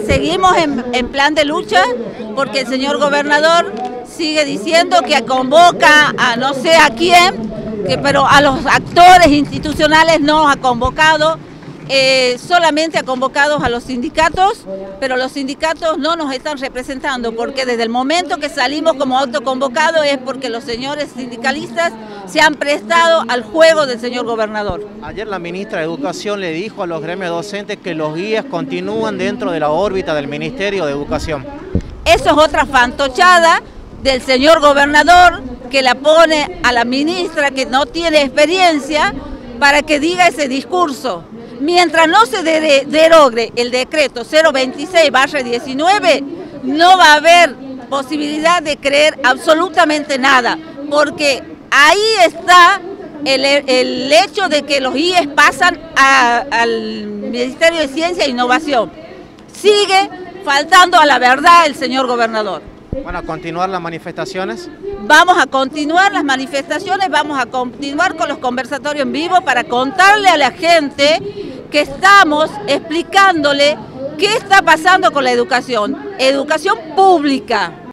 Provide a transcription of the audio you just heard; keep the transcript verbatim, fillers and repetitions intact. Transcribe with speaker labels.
Speaker 1: seguimos en, en plan de lucha porque el señor gobernador sigue diciendo que convoca a no sé a quién, que, pero a los actores institucionales no ha convocado, eh, solamente ha convocado a los sindicatos, pero los sindicatos no nos están representando porque desde el momento que salimos como autoconvocados es porque los señores sindicalistas se han prestado al juego del señor gobernador.
Speaker 2: Ayer la ministra de Educación le dijo a los gremios docentes que los guías continúan dentro de la órbita del Ministerio de Educación.
Speaker 1: Eso es otra fantochada del señor gobernador que la pone a la ministra que no tiene experiencia para que diga ese discurso. Mientras no se de derogue el decreto cero veintiséis barra diecinueve, no va a haber posibilidad de creer absolutamente nada, porque ahí está el, el hecho de que los I E S pasan a, al Ministerio de Ciencia e Innovación. Sigue faltando a la verdad el señor gobernador.
Speaker 2: ¿Van a continuar las manifestaciones?
Speaker 1: Vamos a continuar las manifestaciones, vamos a continuar con los conversatorios en vivo para contarle a la gente que estamos explicándole qué está pasando con la educación. Educación pública.